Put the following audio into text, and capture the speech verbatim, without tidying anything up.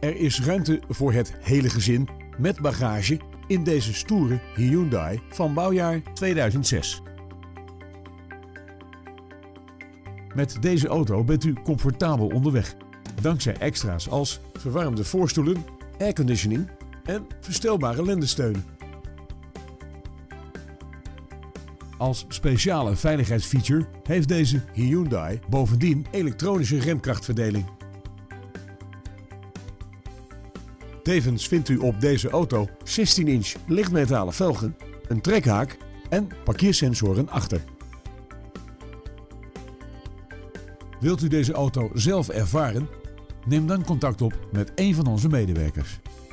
Er is ruimte voor het hele gezin met bagage in deze stoere Hyundai van bouwjaar tweeduizend zes. Met deze auto bent u comfortabel onderweg, dankzij extra's als verwarmde voorstoelen, airconditioning en verstelbare lendensteunen. Als speciale veiligheidsfeature heeft deze Hyundai bovendien elektronische remkrachtverdeling. Tevens vindt u op deze auto zestien inch lichtmetalen velgen, een trekhaak en parkeersensoren achter. Wilt u deze auto zelf ervaren? Neem dan contact op met een van onze medewerkers.